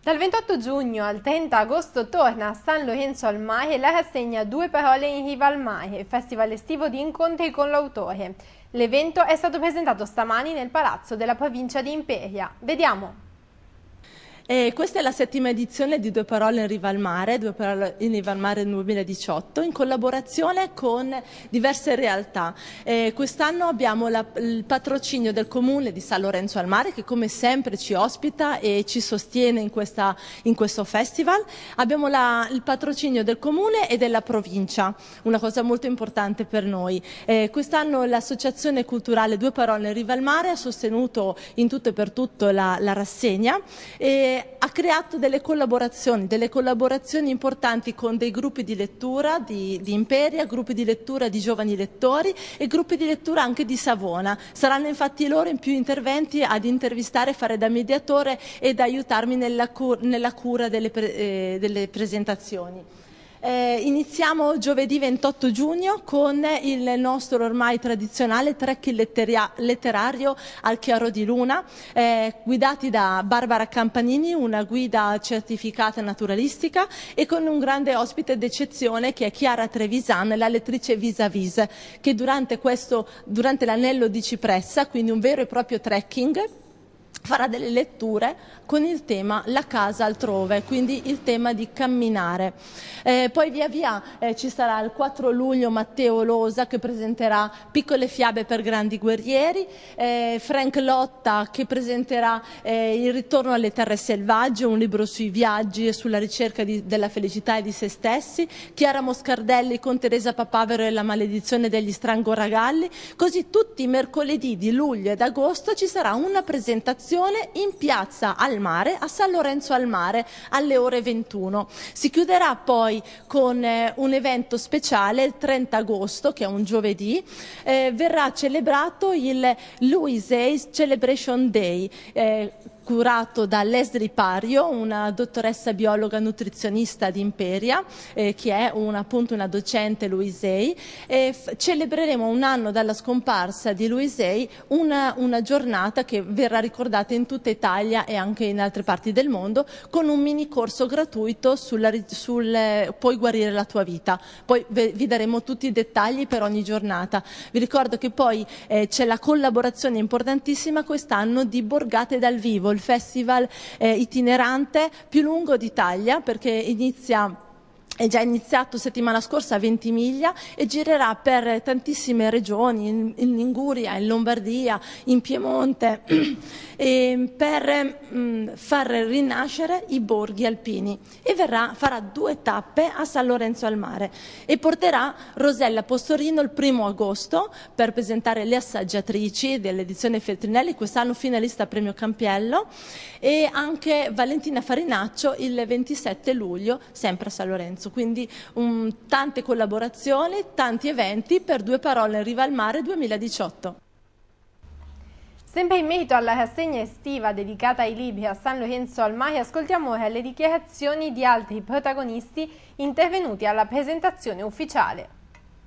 Dal 28 giugno al 30 agosto torna a San Lorenzo al Mare la rassegna Due Parole in Riva al Mare, festival estivo di incontri con l'autore. L'evento è stato presentato stamani nel Palazzo della provincia di Imperia. Vediamo. Questa è la 7ª edizione di Due Parole in Riva al Mare, Due Parole in Riva al Mare 2018, in collaborazione con diverse realtà. Quest'anno abbiamo il patrocinio del Comune di San Lorenzo al Mare, che come sempre ci ospita e ci sostiene in questo festival. Abbiamo il patrocinio del Comune e della provincia, una cosa molto importante per noi. Quest'anno l'Associazione Culturale Due Parole in Riva al Mare ha sostenuto in tutto e per tutto la rassegna e ha creato delle collaborazioni importanti con dei gruppi di lettura di Imperia, gruppi di lettura di giovani lettori e gruppi di lettura anche di Savona. Saranno infatti loro in più interventi ad intervistare, fare da mediatore ed aiutarmi nella cura delle presentazioni. Iniziamo giovedì 28 giugno con il nostro ormai tradizionale trekking letterario al chiaro di luna, guidati da Barbara Campanini, una guida certificata naturalistica, e con un grande ospite d'eccezione che è Chiara Trevisan, la lettrice Vis-a-Vis, che durante l'anello di Cipressa, quindi un vero e proprio trekking, farà delle letture con il tema La casa altrove, quindi il tema di camminare. Poi via via ci sarà il 4 luglio Matteo Losa che presenterà Piccole fiabe per grandi guerrieri, Frank Lotta che presenterà Il ritorno alle terre selvagge, un libro sui viaggi e sulla ricerca della felicità e di se stessi, Chiara Moscardelli con Teresa Papavero e La maledizione degli strangoragalli. Così tutti i mercoledì di luglio ed agosto ci sarà una presentazione in piazza al mare a San Lorenzo al Mare alle ore 21. Si chiuderà poi con un evento speciale il 30 agosto, che è un giovedì, verrà celebrato il Louis Hayes Celebration Day, curato da Leslie Pario, una dottoressa biologa nutrizionista di Imperia, che è appunto una docente Louise Hay. Celebreremo un anno dalla scomparsa di Louise Hay, una giornata che verrà ricordata in tutta Italia e anche in altre parti del mondo, con un mini corso gratuito sul Puoi guarire la tua vita. Poi vi daremo tutti i dettagli per ogni giornata. Vi ricordo che poi c'è la collaborazione importantissima quest'anno di Borgate dal Vivo, il festival itinerante più lungo d'Italia, perché è già iniziato settimana scorsa a Ventimiglia e girerà per tantissime regioni, in Liguria, in Lombardia, in Piemonte, per far rinascere i borghi alpini, e farà 2 tappe a San Lorenzo al Mare e porterà Rosella Postorino il 1° agosto per presentare le assaggiatrici dell'edizione Feltrinelli, quest'anno finalista premio Campiello, e anche Valentina Farinaccio il 27 luglio sempre a San Lorenzo. Quindi tante collaborazioni, tanti eventi per Due Parole in Riva al Mare 2018. Sempre in merito alla rassegna estiva dedicata ai libri a San Lorenzo al Mare, ascoltiamo ora le dichiarazioni di altri protagonisti intervenuti alla presentazione ufficiale.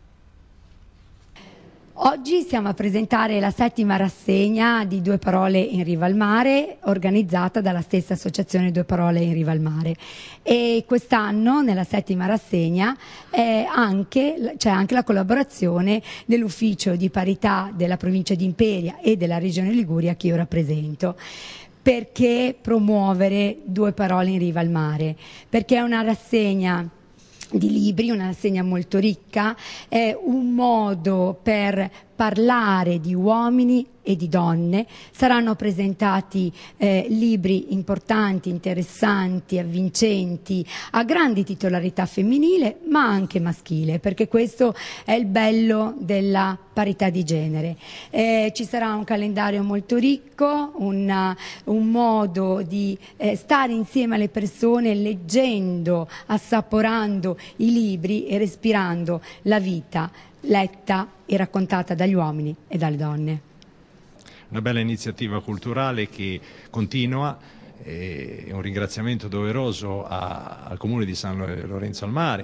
Oggi stiamo a presentare la 7ª rassegna di Due Parole in Riva al Mare, organizzata dalla stessa associazione Due Parole in Riva al Mare, e quest'anno nella 7ª rassegna c'è anche la collaborazione dell'ufficio di parità della provincia di Imperia e della regione Liguria, che io rappresento. Perché promuovere Due Parole in Riva al Mare? Perché è una rassegna di libri, una rassegna molto ricca, è un modo per parlare di uomini e di donne. Saranno presentati libri importanti, interessanti, avvincenti, a grandi titolarità femminile ma anche maschile, perché questo è il bello della parità di genere. Ci sarà un calendario molto ricco, un modo di stare insieme alle persone leggendo, assaporando i libri e respirando la vita letta e raccontata dagli uomini e dalle donne. Una bella iniziativa culturale che continua, un ringraziamento doveroso al Comune di San Lorenzo al Mare,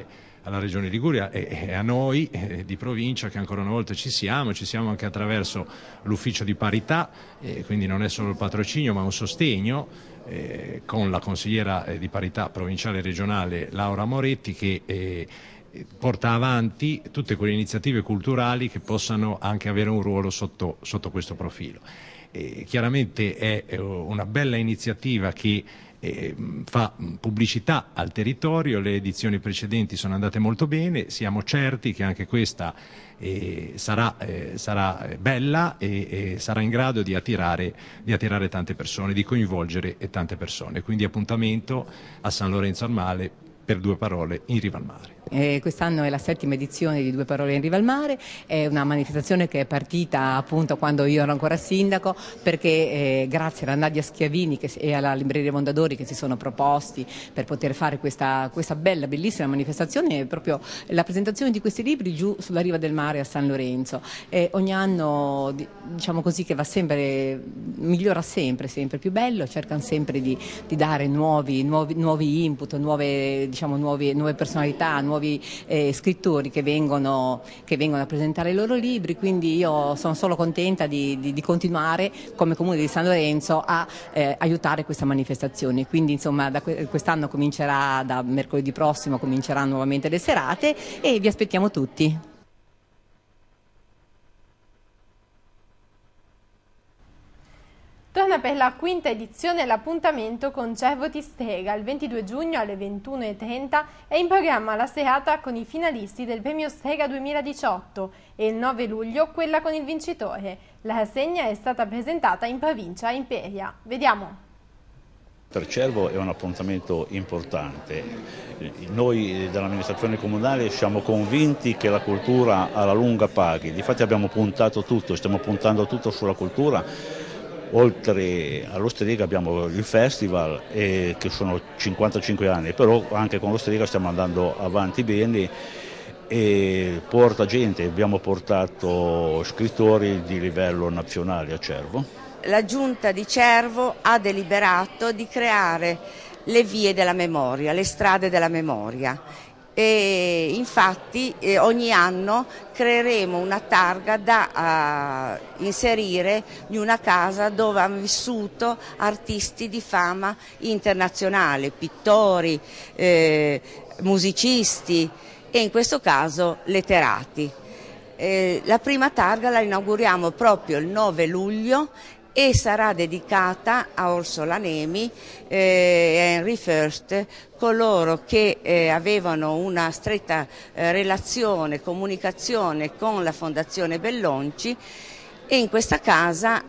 alla Regione Liguria e a noi di provincia, che ancora una volta ci siamo anche attraverso l'ufficio di parità, quindi non è solo il patrocinio ma un sostegno con la consigliera di parità provinciale e regionale Laura Moretti, che porta avanti tutte quelle iniziative culturali che possano anche avere un ruolo sotto questo profilo. Chiaramente è una bella iniziativa che fa pubblicità al territorio, le edizioni precedenti sono andate molto bene, siamo certi che anche questa sarà bella e sarà in grado di attirare tante persone, di coinvolgere tante persone. Quindi appuntamento a San Lorenzo al Mare per Due Parole in Riva al Mare. Quest'anno è la 7ª edizione di Due Parole in Riva al Mare, è una manifestazione che è partita appunto quando io ero ancora sindaco, perché grazie alla Nadia Schiavini e alla Libreria Mondadori che si sono proposti per poter fare questa bellissima manifestazione, è proprio la presentazione di questi libri giù sulla riva del mare a San Lorenzo. Ogni anno, diciamo così, che va sempre, migliora sempre più bello, cercano sempre di dare nuovi input, nuove personalità, nuovi scrittori che vengono a presentare i loro libri, quindi io sono solo contenta di continuare come Comune di San Lorenzo a aiutare questa manifestazione. Quindi insomma quest'anno comincerà, da mercoledì prossimo cominceranno nuovamente le serate e vi aspettiamo tutti. Torna per la 5ª edizione l'appuntamento con Cervo ti strega. Il 22 giugno alle 21:30 è in programma la serata con i finalisti del Premio Strega 2018 e il 9 luglio quella con il vincitore. La rassegna è stata presentata in provincia a Imperia. Vediamo. Per Cervo è un appuntamento importante. Noi dell'amministrazione comunale siamo convinti che la cultura alla lunga paghi. Difatti abbiamo puntato tutto, stiamo puntando tutto sulla cultura. Oltre allo Strega abbiamo il festival che sono 55 anni, però anche con lo Strega stiamo andando avanti bene e porta gente, abbiamo portato scrittori di livello nazionale a Cervo. La giunta di Cervo ha deliberato di creare le vie della memoria, le strade della memoria. E infatti ogni anno creeremo una targa da inserire in una casa dove hanno vissuto artisti di fama internazionale, pittori, musicisti e in questo caso letterati. La prima targa la inauguriamo proprio il 9 luglio e sarà dedicata a Orsola Nemi e Henry First, coloro che avevano una stretta relazione, comunicazione con la Fondazione Bellonci e in questa casa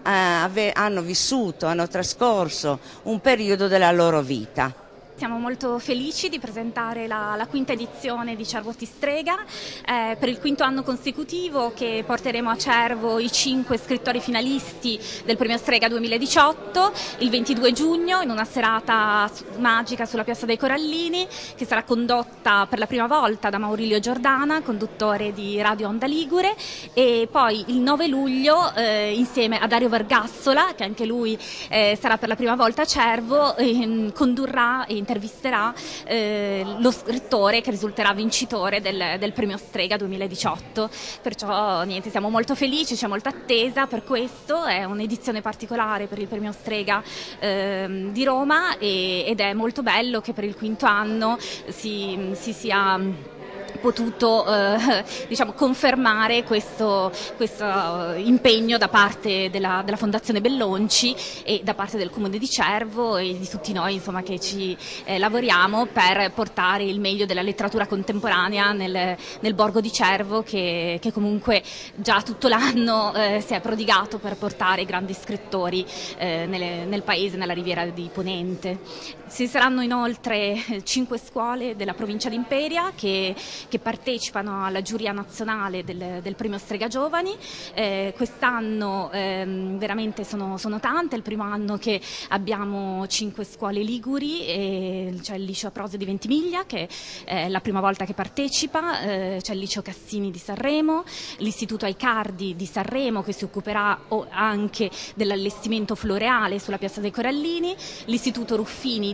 hanno trascorso un periodo della loro vita. Siamo molto felici di presentare la 5ª edizione di Cervo ti strega, per il 5º anno consecutivo che porteremo a Cervo i 5 scrittori finalisti del Premio Strega 2018 il 22 giugno in una serata magica sulla Piazza dei Corallini che sarà condotta per la prima volta da Maurilio Giordana, conduttore di Radio Onda Ligure, e poi il 9 luglio insieme a Dario Vergassola, che anche lui sarà per la prima volta a Cervo, condurrà e intervisterà lo scrittore che risulterà vincitore del Premio Strega 2018. Perciò niente, siamo molto felici, c'è molta attesa per questo, è un'edizione particolare per il Premio Strega di Roma ed è molto bello che per il 5º anno si sia potuto confermare questo impegno da parte della Fondazione Bellonci e da parte del Comune di Cervo e di tutti noi che ci lavoriamo per portare il meglio della letteratura contemporanea nel borgo di Cervo che comunque già tutto l'anno si è prodigato per portare grandi scrittori nel paese, nella Riviera di Ponente. Ci saranno inoltre 5 scuole della provincia di Imperia che partecipano alla giuria nazionale del Premio Strega Giovani. Quest'anno veramente sono tante, è il primo anno che abbiamo 5 scuole liguri, c'è il liceo Prose di Ventimiglia che è la prima volta che partecipa, c'è il liceo Cassini di Sanremo, l'istituto Aicardi di Sanremo che si occuperà anche dell'allestimento floreale sulla Piazza dei Corallini, l'istituto Ruffini di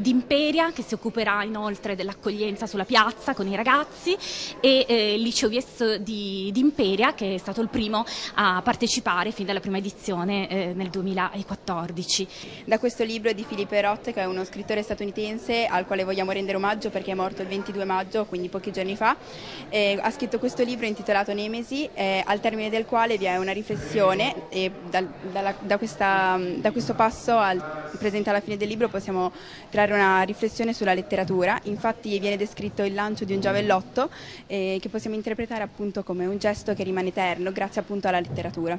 di Imperia, che si occuperà inoltre dell'accoglienza sulla piazza con i ragazzi, e il liceo VS di Imperia, che è stato il primo a partecipare fin dalla prima edizione nel 2014. Da questo libro di Philip Roth, che è uno scrittore statunitense al quale vogliamo rendere omaggio perché è morto il 22 maggio, quindi pochi giorni fa, ha scritto questo libro intitolato Nemesi, al termine del quale vi è una riflessione, e da questo passo presente alla fine del libro possiamo trarre una riflessione sulla letteratura. Infatti viene descritto il lancio di un giavellotto che possiamo interpretare appunto come un gesto che rimane eterno grazie appunto alla letteratura.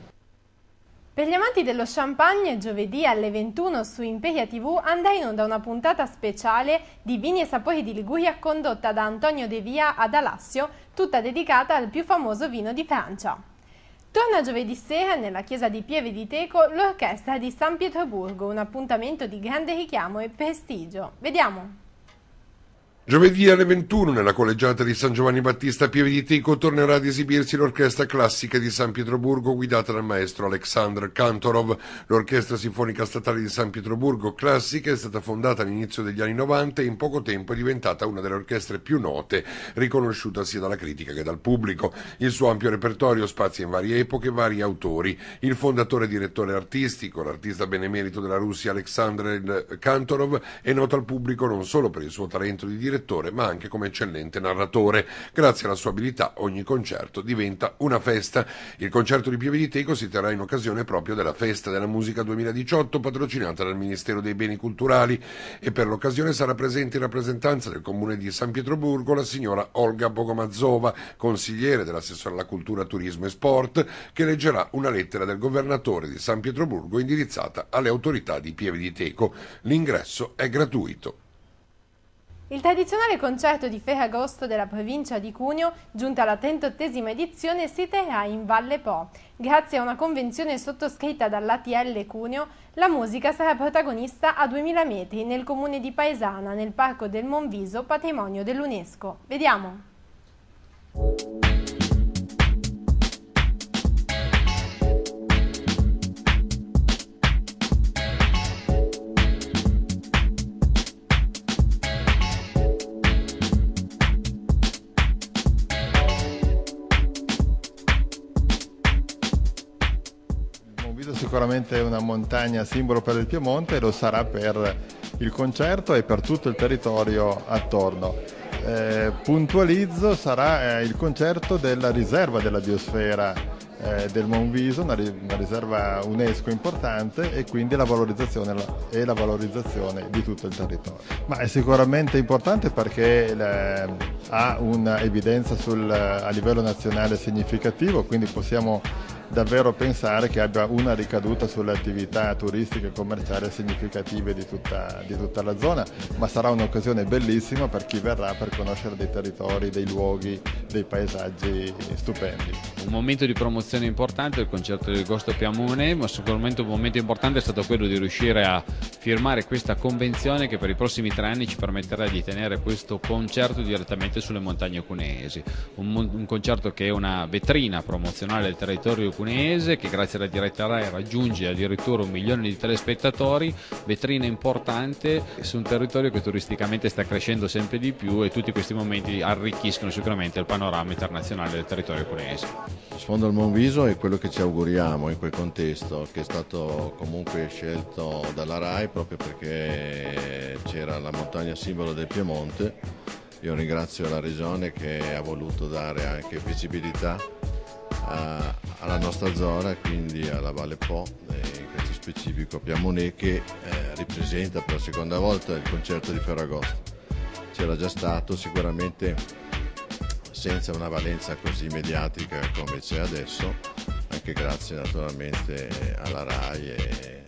Per gli amanti dello champagne, giovedì alle 21 su Imperia TV andrà in onda una puntata speciale di Vini e Sapori di Liguria condotta da Antonio De Via ad Alassio, tutta dedicata al più famoso vino di Francia. Torna giovedì sera nella chiesa di Pieve di Teco l'orchestra di San Pietroburgo, un appuntamento di grande richiamo e prestigio. Vediamo! Giovedì alle 21 nella collegiata di San Giovanni Battista a Pieve di Teco tornerà ad esibirsi l'orchestra classica di San Pietroburgo guidata dal maestro Aleksandr Kantorov. L'orchestra sinfonica statale di San Pietroburgo classica è stata fondata all'inizio degli anni 90 e in poco tempo è diventata una delle orchestre più note, riconosciuta sia dalla critica che dal pubblico. Il suo ampio repertorio spazia in varie epoche e vari autori. Il fondatore e direttore artistico, l'artista benemerito della Russia Aleksandr Kantorov, è noto al pubblico non solo per il suo talento di direttore ma anche come eccellente narratore. Grazie alla sua abilità ogni concerto diventa una festa. Il concerto di Pieve di Teco si terrà in occasione proprio della Festa della Musica 2018 patrocinata dal Ministero dei Beni Culturali e per l'occasione sarà presente in rappresentanza del Comune di San Pietroburgo la signora Olga Bogomazova, consigliere dell'assessore alla cultura, turismo e sport, che leggerà una lettera del governatore di San Pietroburgo indirizzata alle autorità di Pieve di Teco. L'ingresso è gratuito. Il tradizionale concerto di Ferragosto della provincia di Cuneo, giunta alla 38esima edizione, si terrà in Valle Po. Grazie a una convenzione sottoscritta dall'ATL Cuneo, la musica sarà protagonista a 2000 metri nel comune di Paesana, nel Parco del Monviso, patrimonio dell'UNESCO. Vediamo! Sicuramente è una montagna simbolo per il Piemonte e lo sarà per il concerto e per tutto il territorio attorno. Puntualizzo, sarà il concerto della riserva della biosfera del Monviso, una riserva UNESCO importante, e quindi la valorizzazione di tutto il territorio. Ma è sicuramente importante perché ha un'evidenza a livello nazionale significativo, quindi possiamo davvero pensare che abbia una ricaduta sulle attività turistiche e commerciali significative di tutta la zona, ma sarà un'occasione bellissima per chi verrà per conoscere dei territori, dei luoghi, dei paesaggi stupendi. Un momento di promozione importante il concerto del Gosto Piamone, ma sicuramente un momento importante è stato quello di riuscire a firmare questa convenzione che per i prossimi 3 anni ci permetterà di tenere questo concerto direttamente sulle montagne cuneesi. Un concerto che è una vetrina promozionale del territorio cuneese, che grazie alla diretta Rai raggiunge addirittura 1 milione di telespettatori, vetrina importante su un territorio che turisticamente sta crescendo sempre di più, e tutti questi momenti arricchiscono sicuramente il panorama internazionale del territorio cuneese. Sfondo al Monviso è quello che ci auguriamo in quel contesto, che è stato comunque scelto dalla Rai proprio perché c'era la montagna simbolo del Piemonte. Io ringrazio la Regione che ha voluto dare anche visibilità alla nostra zona, quindi alla Valle Po, in questo specifico Piamonè, che ripresenta per la seconda volta il concerto di Ferragosto. C'era già stato, sicuramente senza una valenza così mediatica come c'è adesso, anche grazie naturalmente alla Rai e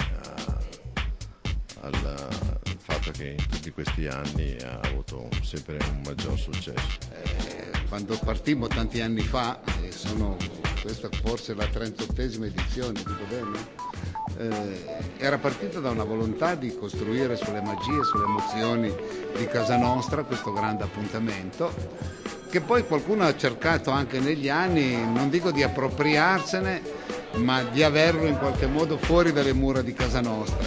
al fatto che in tutti questi anni ha avuto sempre un maggior successo. Quando partimmo tanti anni fa, questa forse la 38esima edizione, dico bene? Era partita da una volontà di costruire sulle magie, sulle emozioni di casa nostra questo grande appuntamento, che poi qualcuno ha cercato anche negli anni, non dico di appropriarsene, ma di averlo in qualche modo fuori dalle mura di casa nostra.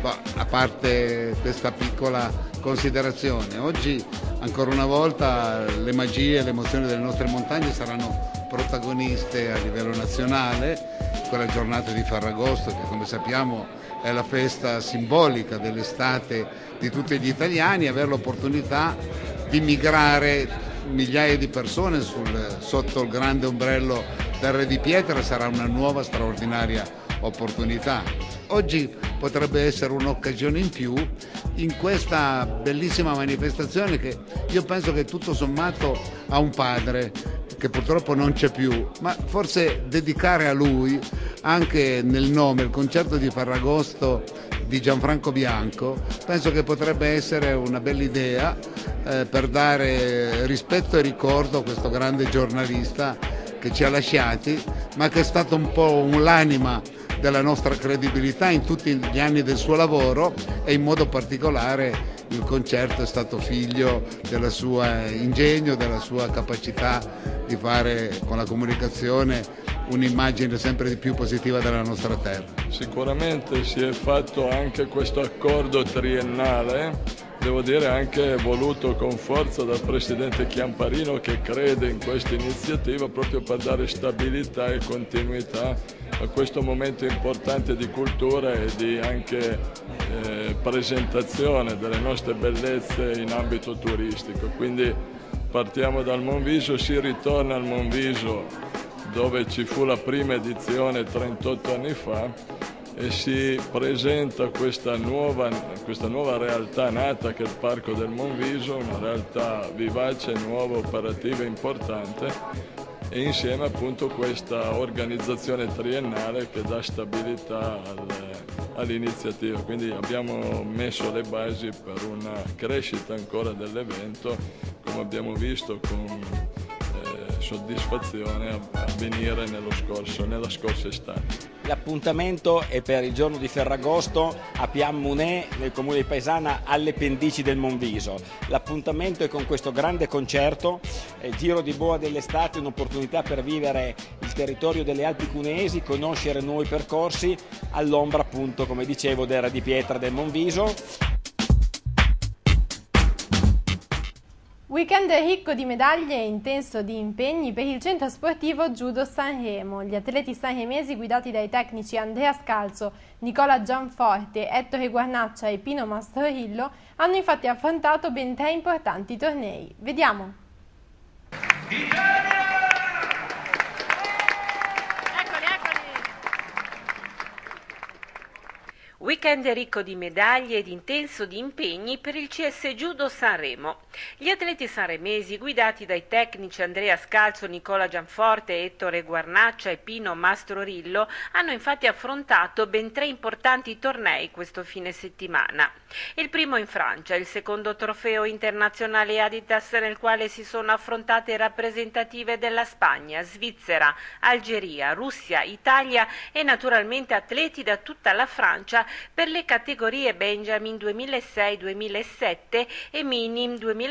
A parte questa piccola considerazione, oggi ancora una volta le magie e le emozioni delle nostre montagne saranno protagoniste a livello nazionale, quella giornata di Ferragosto che come sappiamo è la festa simbolica dell'estate di tutti gli italiani, avere l'opportunità di migrare migliaia di persone sotto il grande ombrello del Re di Pietra sarà una nuova straordinaria opportunità. Oggi potrebbe essere un'occasione in più in questa bellissima manifestazione che io penso che tutto sommato ha un padre che purtroppo non c'è più, ma forse dedicare a lui anche nel nome il concerto di Ferragosto di Gianfranco Bianco penso che potrebbe essere una bella idea per dare rispetto e ricordo a questo grande giornalista che ci ha lasciati, ma che è stato un po' l'anima della nostra credibilità in tutti gli anni del suo lavoro, e in modo particolare il concerto è stato figlio del suo ingegno, della sua capacità di fare con la comunicazione un'immagine sempre di più positiva della nostra terra. Sicuramente si è fatto anche questo accordo triennale, devo dire anche voluto con forza dal Presidente Chiamparino, che crede in questa iniziativa proprio per dare stabilità e continuità a questo momento importante di cultura e di anche presentazione delle nostre bellezze in ambito turistico. Quindi partiamo dal Monviso, si ritorna al Monviso dove ci fu la prima edizione 38 anni fa e si presenta questa nuova realtà nata che è il Parco del Monviso, una realtà vivace, nuova, operativa, importante, e insieme appunto questa organizzazione triennale che dà stabilità all'iniziativa. Quindi abbiamo messo le basi per una crescita ancora dell'evento, come abbiamo visto con soddisfazione avvenire nella scorsa estate. L'appuntamento è per il giorno di Ferragosto a Piammunè, nel comune di Paesana, alle pendici del Monviso. L'appuntamento è con questo grande concerto, Giro di boa dell'estate, un'opportunità per vivere il territorio delle Alpi Cuneesi, conoscere nuovi percorsi all'ombra appunto, come dicevo, del Re di Pietra del Monviso. Weekend ricco di medaglie e intenso di impegni per il centro sportivo Judo Sanremo. Gli atleti sanremesi guidati dai tecnici Andrea Scalzo, Nicola Gianforte, Ettore Guarnaccia e Pino Mastrorillo hanno infatti affrontato ben 3 importanti tornei. Vediamo! Weekend ricco di medaglie ed intenso di impegni per il CS Judo Sanremo. Gli atleti sanremesi, guidati dai tecnici Andrea Scalzo, Nicola Gianforte, Ettore Guarnaccia e Pino Mastrorillo, hanno infatti affrontato ben 3 importanti tornei questo fine settimana. Il primo in Francia, il secondo trofeo internazionale Adidas, nel quale si sono affrontate rappresentative della Spagna, Svizzera, Algeria, Russia, Italia e naturalmente atleti da tutta la Francia per le categorie Benjamin 2006-2007 e Minim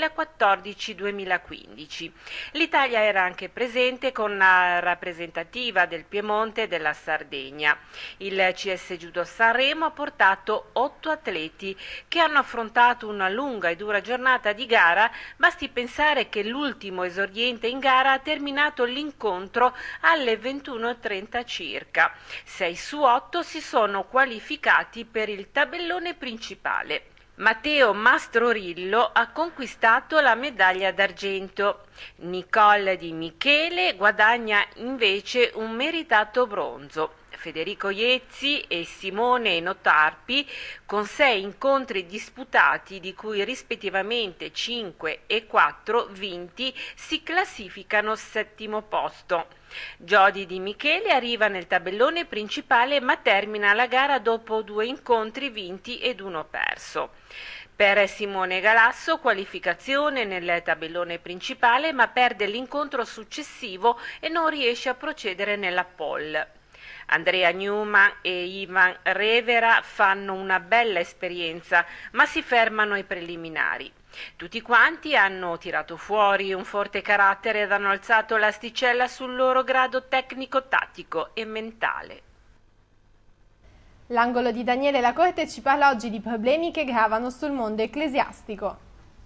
2014-2015. L'Italia era anche presente con la rappresentativa del Piemonte e della Sardegna. Il CS Judo Sanremo ha portato 8 atleti che hanno affrontato una lunga e dura giornata di gara. Basti pensare che l'ultimo esordiente in gara ha terminato l'incontro alle 21:30 circa. 6 su 8 si sono qualificati per il tabellone principale. Matteo Mastrorillo ha conquistato la medaglia d'argento. Nicole Di Michele guadagna invece un meritato bronzo. Federico Iezzi e Simone Notarpi, con 6 incontri disputati, di cui rispettivamente 5 e 4 vinti, si classificano 7° posto. Giodi Di Michele arriva nel tabellone principale ma termina la gara dopo 2 incontri vinti ed 1 perso. Per Simone Galasso, qualificazione nel tabellone principale ma perde l'incontro successivo e non riesce a procedere nella pole. Andrea Newman e Ivan Revera fanno una bella esperienza ma si fermano ai preliminari. Tutti quanti hanno tirato fuori un forte carattere ed hanno alzato l'asticella sul loro grado tecnico-tattico e mentale. L'angolo di Daniele La Corte ci parla oggi di problemi che gravano sul mondo ecclesiastico.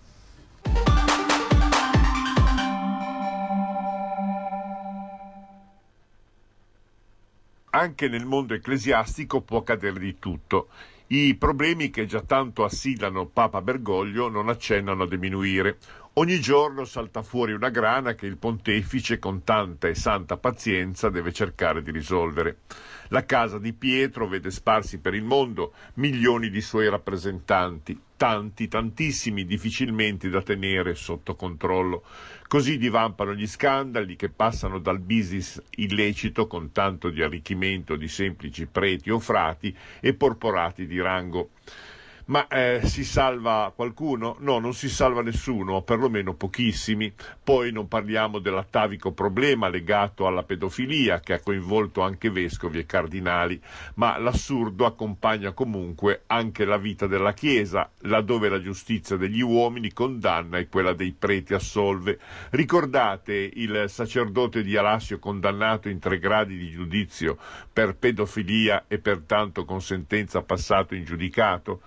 Anche nel mondo ecclesiastico può accadere di tutto. I problemi che già tanto assillano Papa Bergoglio non accennano a diminuire. Ogni giorno salta fuori una grana che il pontefice con tanta e santa pazienza deve cercare di risolvere. La casa di Pietro vede sparsi per il mondo milioni di suoi rappresentanti, tantissimi, difficilmente da tenere sotto controllo. Così divampano gli scandali che passano dal business illecito con tanto di arricchimento di semplici preti o frati e porporati di rango. Ma si salva qualcuno? No, non si salva nessuno, o perlomeno pochissimi. Poi non parliamo dell'atavico problema legato alla pedofilia che ha coinvolto anche vescovi e cardinali, ma l'assurdo accompagna comunque anche la vita della Chiesa, laddove la giustizia degli uomini condanna e quella dei preti assolve. Ricordate il sacerdote di Alassio condannato in 3 gradi di giudizio per pedofilia e pertanto con sentenza passato in giudicato?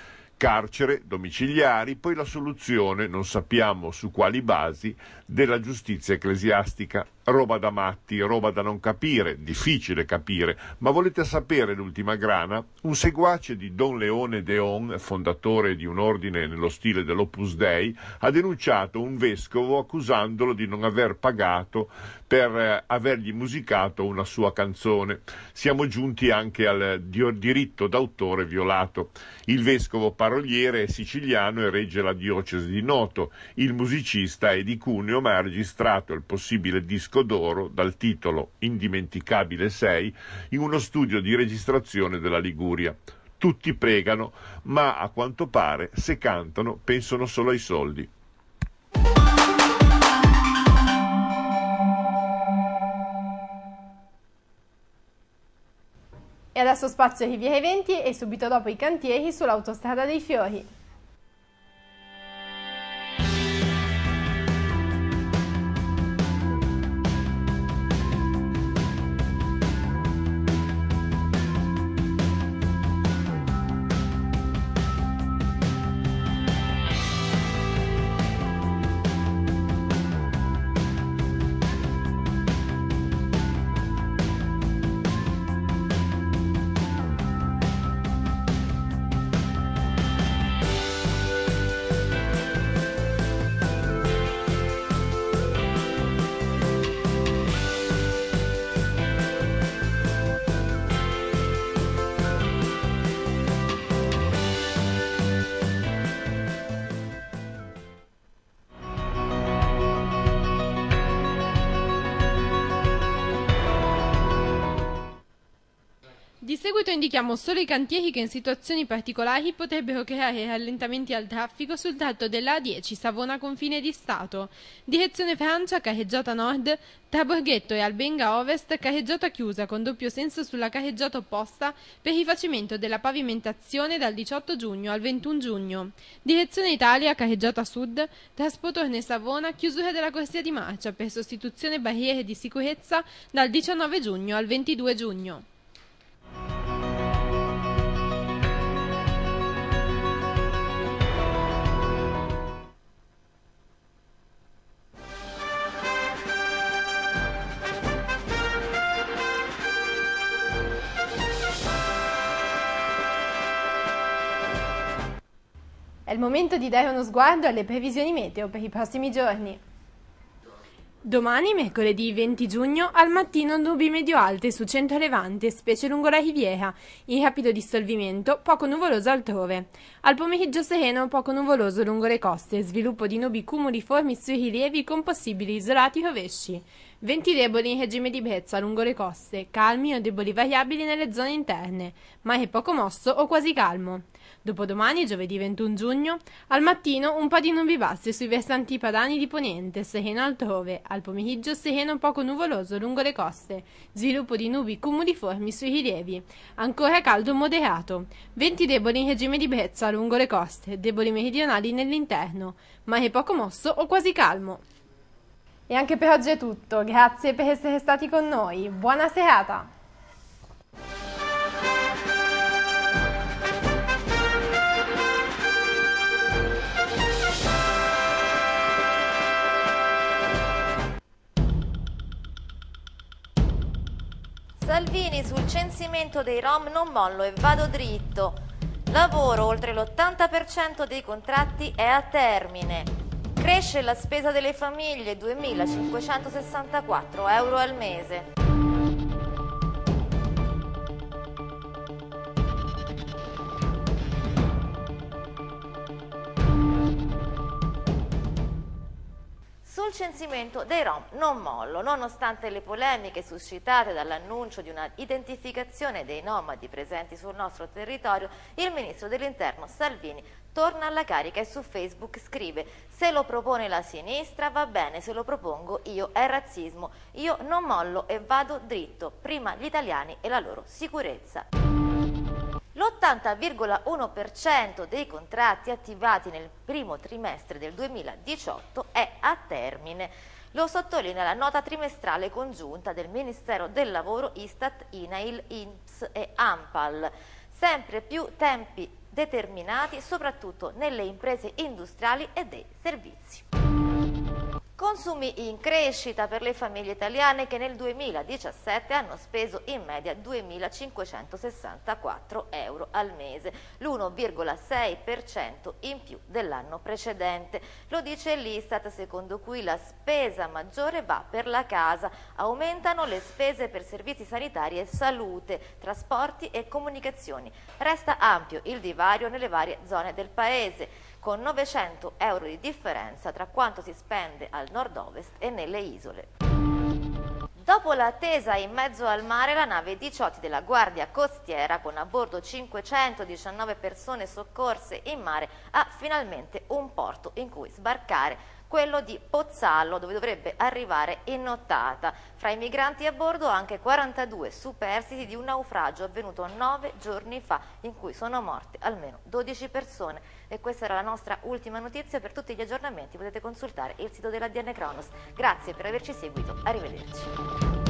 Carcere, domiciliari, poi la soluzione, non sappiamo su quali basi, della giustizia ecclesiastica. Roba da matti, roba da non capire, difficile capire, ma volete sapere l'ultima grana? Un seguace di Don Leone Deon, fondatore di un ordine nello stile dell'Opus Dei, ha denunciato un vescovo accusandolo di non aver pagato per avergli musicato una sua canzone. Siamo giunti anche al diritto d'autore violato. Il vescovo paroliere è siciliano e regge la diocesi di Noto. Il musicista è di Cuneo ma ha registrato il possibile disco d'oro dal titolo Indimenticabile 6 in uno studio di registrazione della Liguria. Tutti pregano, ma a quanto pare se cantano pensano solo ai soldi. E adesso spazio Riviera Eventi e subito dopo i cantieri sull'autostrada dei Fiori. Di seguito indichiamo solo i cantieri che in situazioni particolari potrebbero creare rallentamenti al traffico sul tratto della A10 Savona confine di Stato. Direzione Francia, carreggiata nord, tra Borghetto e Albenga Ovest, carreggiata chiusa con doppio senso sulla carreggiata opposta per rifacimento della pavimentazione dal 18 giugno al 21 giugno. Direzione Italia, carreggiata sud, tra Spotorno e Savona, chiusura della corsia di marcia per sostituzione barriere di sicurezza dal 19 giugno al 22 giugno. È il momento di dare uno sguardo alle previsioni meteo per i prossimi giorni. Domani, mercoledì 20 giugno, al mattino nubi medio-alte su centro Levante, specie lungo la riviera, in rapido dissolvimento, poco nuvoloso altrove. Al pomeriggio sereno, poco nuvoloso lungo le coste, sviluppo di nubi cumuliformi sui rilievi con possibili isolati rovesci. Venti deboli in regime di brezza lungo le coste, calmi o deboli variabili nelle zone interne, mare poco mosso o quasi calmo. Dopodomani, giovedì 21 giugno, al mattino un po' di nubi basse sui versanti padani di ponente, sereno altrove, al pomeriggio sereno poco nuvoloso lungo le coste, sviluppo di nubi cumuliformi sui rilievi, ancora caldo moderato, venti deboli in regime di brezza lungo le coste, deboli meridionali nell'interno, mare poco mosso o quasi calmo. E anche per oggi è tutto, grazie per essere stati con noi, buona serata! Salvini sul censimento dei Rom non mollo e vado dritto. Lavoro, oltre l'80% dei contratti è a termine. Cresce la spesa delle famiglie, 2.564 euro al mese. Sul censimento dei Rom non mollo, nonostante le polemiche suscitate dall'annuncio di una identificazione dei nomadi presenti sul nostro territorio, il ministro dell'Interno Salvini torna alla carica e su Facebook scrive: se lo propone la sinistra va bene, se lo propongo io è razzismo, io non mollo e vado dritto, prima gli italiani e la loro sicurezza. L'80,1% dei contratti attivati nel primo trimestre del 2018 è a termine. Lo sottolinea la nota trimestrale congiunta del Ministero del Lavoro, Istat, INAIL, INPS e ANPAL. Sempre più tempi determinati, soprattutto nelle imprese industriali e dei servizi. Consumi in crescita per le famiglie italiane che nel 2017 hanno speso in media 2.564 euro al mese, l'1,6% in più dell'anno precedente. Lo dice l'Istat, secondo cui la spesa maggiore va per la casa. Aumentano le spese per servizi sanitari e salute, trasporti e comunicazioni. Resta ampio il divario nelle varie zone del paese, con 900 euro di differenza tra quanto si spende al nord-ovest e nelle isole. Dopo l'attesa in mezzo al mare, la nave Diciotti della Guardia Costiera, con a bordo 519 persone soccorse in mare, ha finalmente un porto in cui sbarcare, quello di Pozzallo, dove dovrebbe arrivare in nottata. Fra i migranti a bordo anche 42 superstiti di un naufragio avvenuto 9 giorni fa, in cui sono morte almeno 12 persone. E questa era la nostra ultima notizia. Per tutti gli aggiornamenti potete consultare il sito dell'ADN Cronos. Grazie per averci seguito, arrivederci.